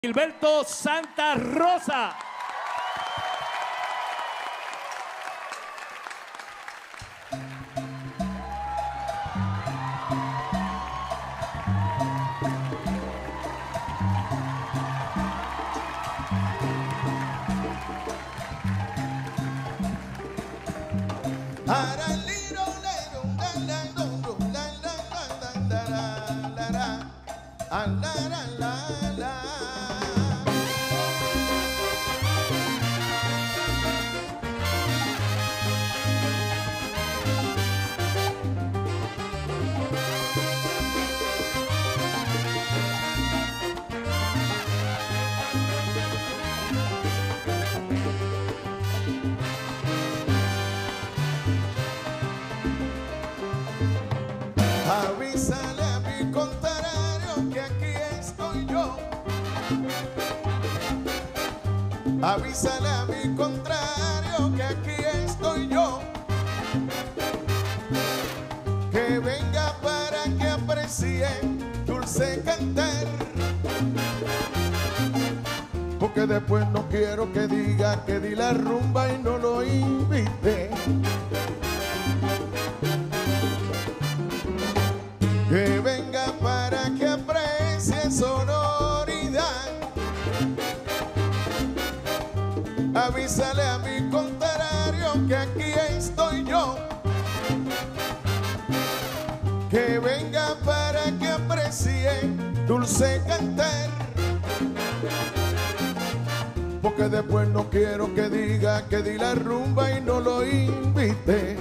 Gilberto Santa Rosa. Avísale a mi contrario que aquí estoy yo. Avísale a mi contrario que aquí estoy yo. Que venga para que aprecie dulce cantar. Porque después no quiero que diga que di la rumba y no lo invité. Que venga para que aprecie sonoridad. Avísale a mi contrario que aquí estoy yo. Que venga para que aprecie dulce cantar. Porque después no quiero que diga que di la rumba y no lo invité.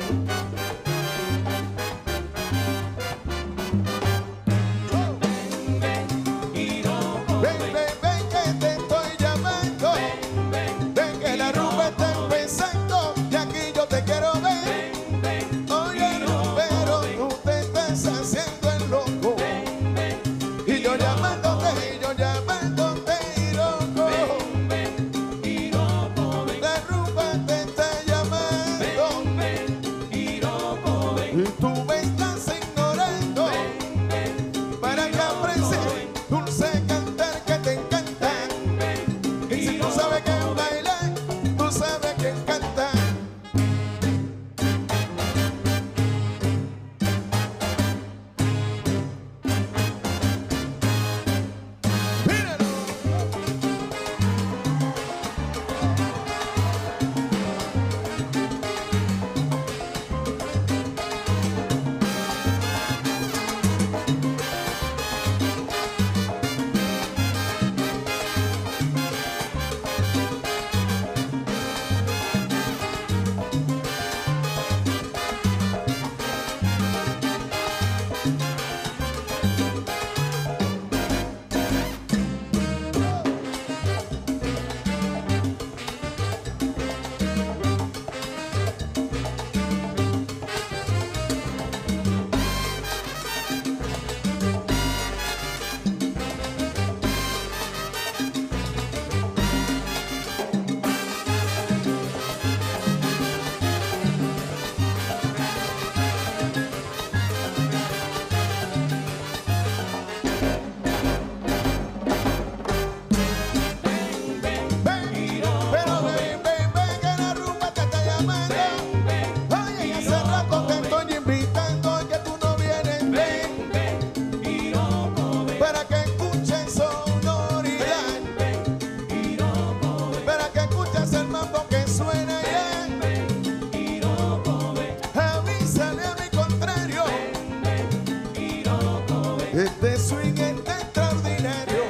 Este swing está extraordinario.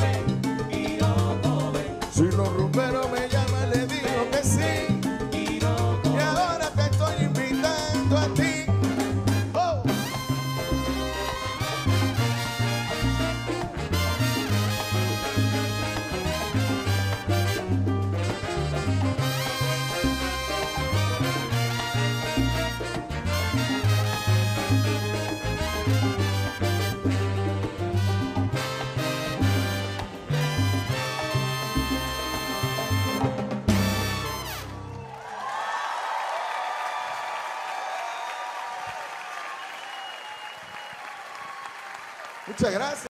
Si los rumberos me llaman, le digo que sí. Y ahora te estoy invitando a ti. Oh. Muchas gracias.